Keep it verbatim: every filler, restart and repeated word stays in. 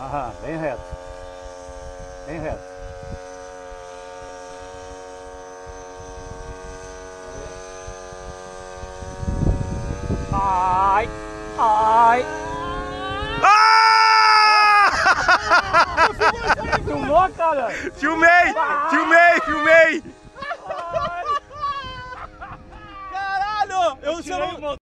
Aham, bem reto. Bem reto. Ai! Ai! Ah! Filmou, cara? Filmei! Filmei! Filmei! Caralho! Eu, se eu não...